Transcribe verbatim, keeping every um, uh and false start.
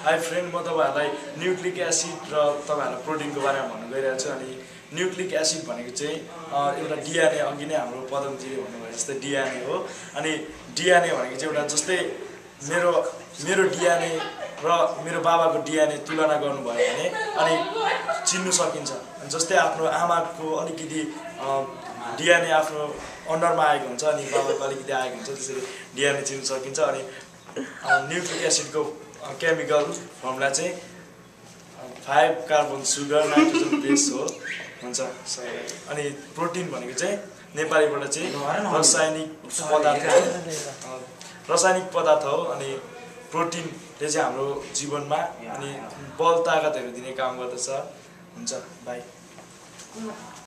High friend, म तपाईहरुलाई nucleic acid र तपाईहरुलाई प्रोटिनको बारेमा भन्न गइरहेको छु। अनि न्यूक्लिक एसिड भनेको चाहिँ एउटा डीएनए, अघि नै हाम्रो पदमजीले भन्नुभयो जस्तै डीएनए हो। अनि डीएनए भनेको चाहिँ एउटा जस्तै मेरो मेरो डीएनए र मेरो बाबाको डीएनए तुलना गर्नुभयो भने अनि चिन्नु सकिन्छ। जस्तै आफ्नो आमाको अलिकति डीएनए आफ्नो अन्डरमा आएको हुन्छ अनि बाबाको अलिकति आएको हुन्छ, त्यसरी डीएनए चिन्न सकिन्छ। अनि न्यूक्लिक एसिडको केमिकल फर्मुला चाहिँ five carbon sugar nitrogen base हो हुन्छ। अनि प्रोटिन भनेको चाहिँ नेपालीबाट चाहिँ रासायनिक पदार्थ रासायनिक पदार्थ हो। अनि प्रोटिनले चाहिँ हाम्रो जीवनमा अनि बल ताकतहरू दिने काम गर्दछ हुन्छ। बाई।